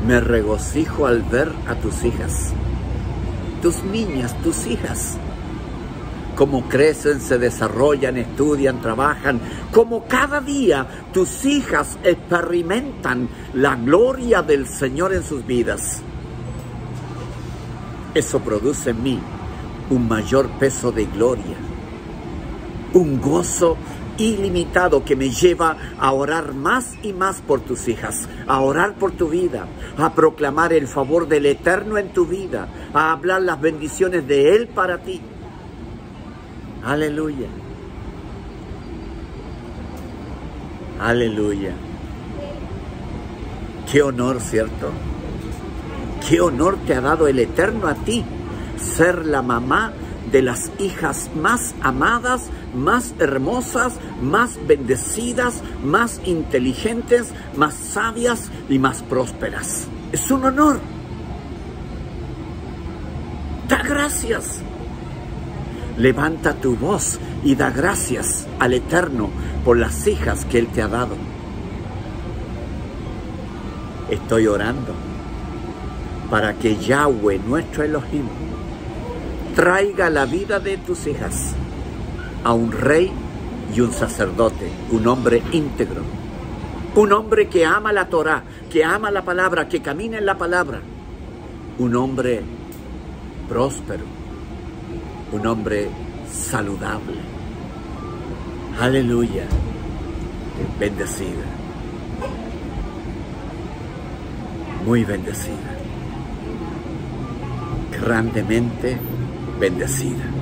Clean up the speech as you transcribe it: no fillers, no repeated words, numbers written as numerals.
Me regocijo al ver a tus hijas, tus niñas, tus hijas, cómo crecen, se desarrollan, estudian, trabajan, cómo cada día tus hijas experimentan la gloria del Señor en sus vidas. Eso produce en mí un mayor peso de gloria, un gozo ilimitado que me lleva a orar más y más por tus hijas, a orar por tu vida, a proclamar el favor del Eterno en tu vida, a hablar las bendiciones de Él para ti. Aleluya. Aleluya. Qué honor, ¿cierto? Qué honor te ha dado el Eterno a ti, ser la mamá de las hijas más amadas, más hermosas, más bendecidas, más inteligentes, más sabias y más prósperas. Es un honor. Da gracias. Levanta tu voz y da gracias al Eterno por las hijas que Él te ha dado. Estoy orando para que Yahweh, nuestro Elohim, traiga la vida de tus hijas a un rey y un sacerdote, un hombre íntegro, un hombre que ama la Torá, que ama la palabra, que camina en la palabra, un hombre próspero, un hombre saludable. Aleluya. Bendecida. Muy bendecida. Grandemente bendecida.